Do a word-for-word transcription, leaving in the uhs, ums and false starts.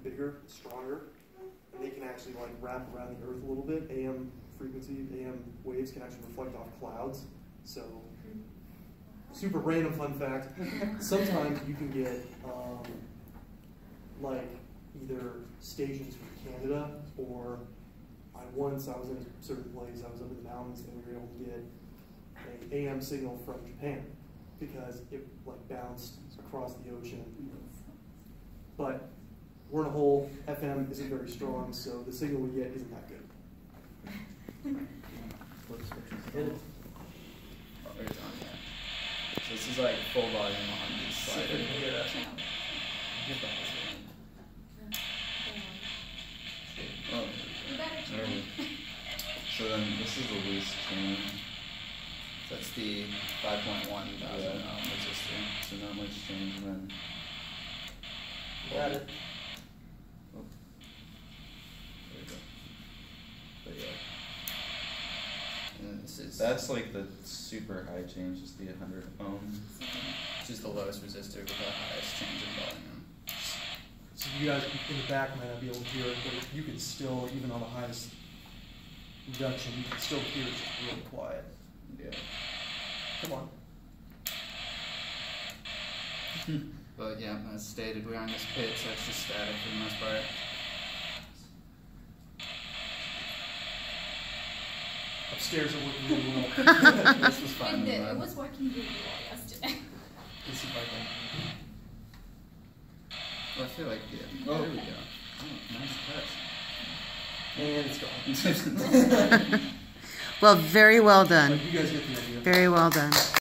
bigger, stronger, and they can actually like wrap around the Earth a little bit. A M frequency, A M waves can actually reflect off clouds. So, super random fun fact. Sometimes you can get um, like either stations from Canada, or I once I was in a certain place. I was up in the mountains, and we were able to get an A M signal from Japan because it like bounced across the ocean. But we're in a hole. F M isn't very strong, so the signal we get isn't that good. Oh, it's on there. So this is like full volume on this slider. Oh, there we go. So then this is the loose chain. That's the five point one thousand ohm resistor. So not much change, and then Got it. Oh. There we go. But yeah. And this is that's like the super high change, is the one hundred ohm, which is the lowest resistor with the highest change in volume. So you guys in the back might not be able to hear it, but you can still, even on the highest reduction, you can still hear it just really quiet. Yeah. Come on. But yeah, as stated, we're on this pit, so it's just static for the most part. Upstairs are working really well. This was fine. It did. It was working really well yesterday. Let's see if I can. Well, I feel like, yeah. Oh, there we go. Oh, nice touch. And it's gone. Well, very well done. But you guys get the idea. Very well done.